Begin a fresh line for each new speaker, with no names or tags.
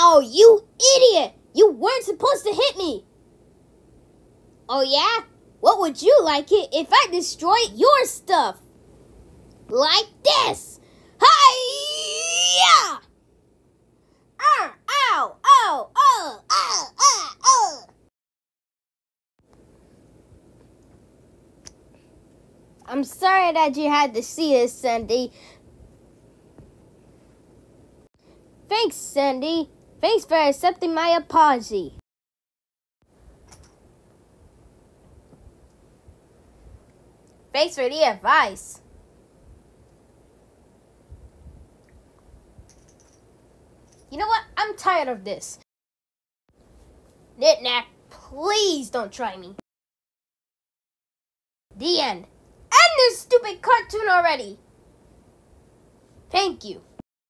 Oh, you idiot! You weren't supposed to hit me! Oh yeah? What would you like it if I destroyed your stuff? Like this! Hi-ya! Ow! Ow! Ow! Ow! I'm sorry that you had to see this, Sandy. Thanks, Sandy. Thanks for accepting my apology. Thanks for the advice. You know what? I'm tired of this. Knick-knack, please don't try me. The end. End this stupid cartoon already. Thank you.